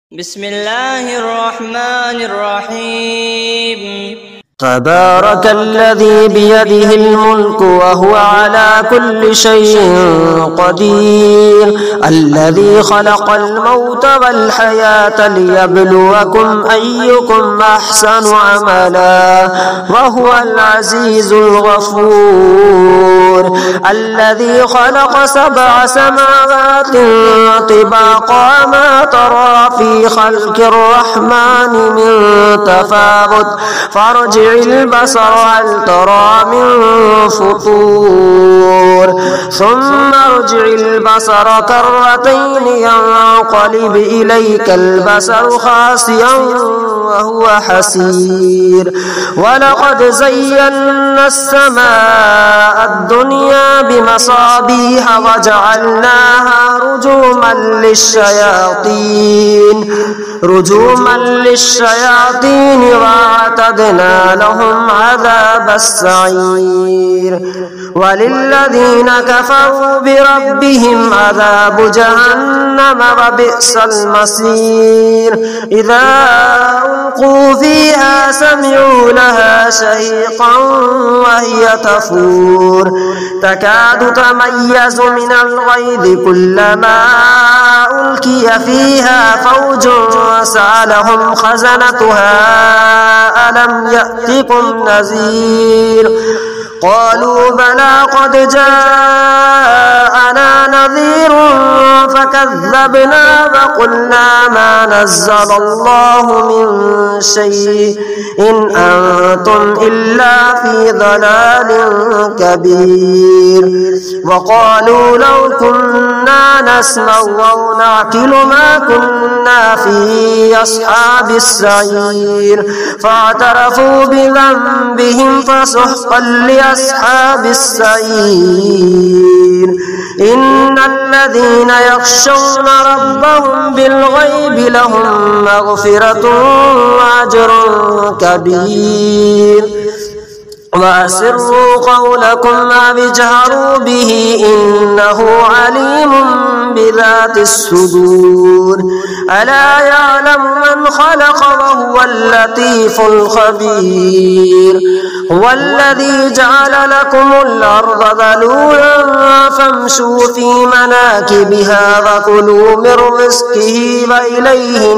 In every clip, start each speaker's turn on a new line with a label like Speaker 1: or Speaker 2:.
Speaker 1: بسم الله الرحمن الرحيم.
Speaker 2: تبارك الذي بيده الملك وهو على كل شيء قدير، الذي خلق الموت والحياة ليبلوكم أيكم أحسن عملا وهو العزيز الغفور، الذي خلق 7 سماوات طباقا ما ترى في خلق الرحمن من تفاوت فارجع البصر هل ترى من فطور ثم ارجع البصر كرتين ينقلب إليك البصر خاسئا وهو حسير، ولقد زينا السماء الدنيا بمصابيح وجعلناها رجوما للشياطين واعتدنا لهم عذاب السعير، وللذين كفروا بربهم عذاب جهنم وبئس المصير، إذا ألقوا فيها سمعوا لها شهيقا وهي تفور تكاد تميز من الغيظ كلما ألقي فيها فوج سألهم خزنتها ألم يأتكم نذير قالوا بلى قد جاءنا نذير فكذبنا وقلنا ما نزل الله من شيء إن أنتم إلا في ضلال كبير، وقالوا لو كنا نسمع أو نعقل ما كنا في أصحاب السعير، فاعترفوا بذنبهم فسحقا لأصحاب السعير، إن الذين يخشون ربهم بالغيب لهم مغفرة وأجر كبير، وأسروا قولكم أو اجهروا به إنه عليم بذات الصدور، ألا يعلم من خلق وهو اللطيف الخبير، هو الذي جعل لكم الأرض ذلولا فامشوا في مناكبها وكلوا من رزقه وإليه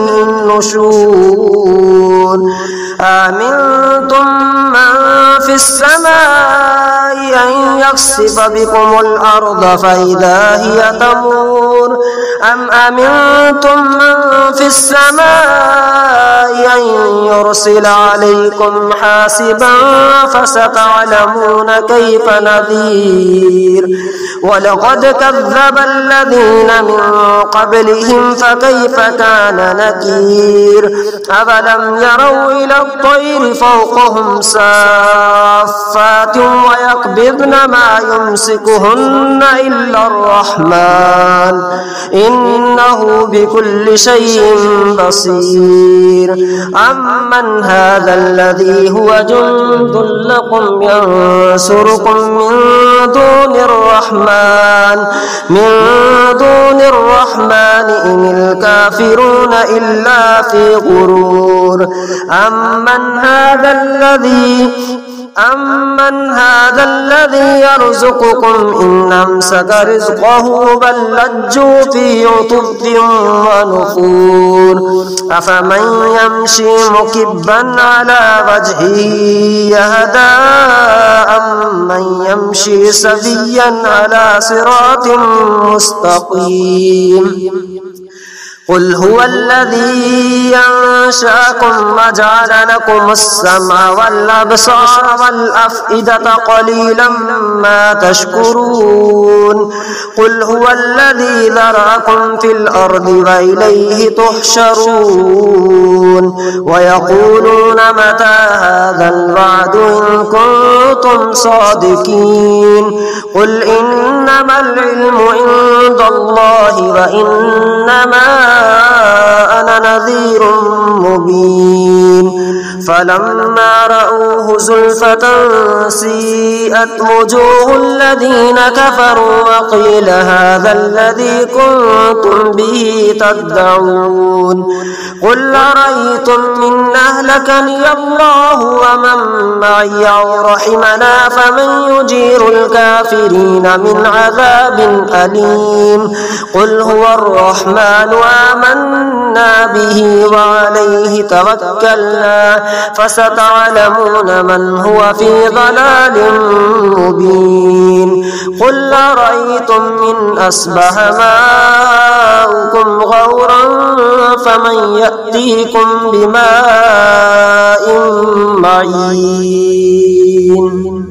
Speaker 2: النشور، آمنتم من في السماء أن يخسف بكم الأرض فإذا هي تمور، أم أمنتم من في السماء أن يرسل عليكم حاسبا فستعلمون كيف نذير، ولقد كذب الذين من قبلهم فكيف كان نكير، أفلم يروا إلى الطير فوقهم صافات ويقبضن ما يمسكهن إلا الرحمن إنه بكل شيء بصير، أمن هذا الذي هو جند لكم ينصركم من دون الرحمن إن الكافرون إلا في غرور، أمن هذا الذي يرزقكم إن أمسك رزقه بل لجوا في عتب ونفور، أفمن يمشي مكبا على وجهه يهدى أمن يمشي سويا على صراط مستقيم، قل هو الذي ينشأكم وجعل لكم السمع والأبصار والأفئدة قليلا ما تشكرون، قل هو الذي ذرأكم في الأرض وإليه تحشرون، ويقولون متى هذا الوعد إن كنتم صادقين، قل إنما العلم عند الله وإنما أنا نذير مبين، فلما رأوه زلفة سيئت وجوه الذين كفروا وقيل هذا الذي كنتم به تدعون قل أرأيتم إن أهلكني الله ومن معي أو رحمنا فمن يجير الكافرين من عذاب أليم قل هو الرحمن آمنا به وعليه توكلنا فستعلمون من هو في ضلال مبين قل أرأيتم إن أصبح ماؤكم غورا فمن يأتيكم بماء معين